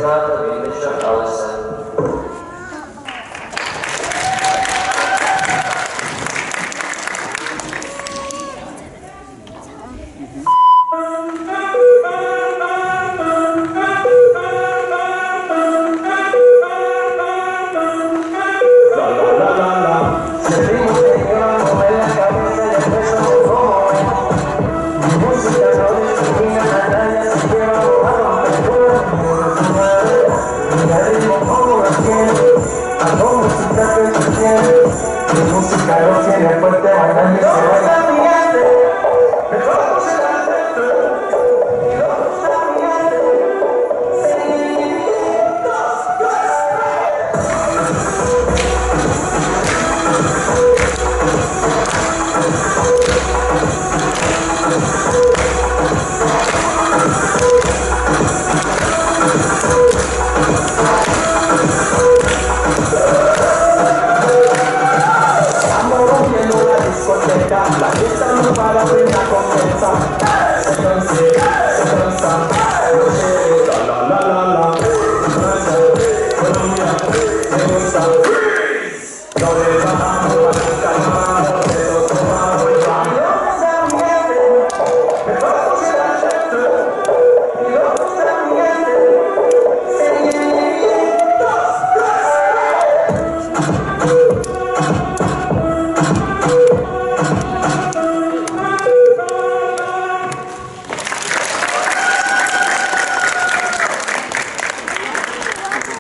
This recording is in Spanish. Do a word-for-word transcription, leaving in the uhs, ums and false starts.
Renata Vinecia Allison. La fiesta no para, prenda comienza. Se cansa, se cansa. La la la la la. Francia, Colombia, me gusta. No le bajamos para el calmado, se lo tomamos y vamos. Me vamos a la gente, y vamos a mi gente. Seguidos, dos, tres.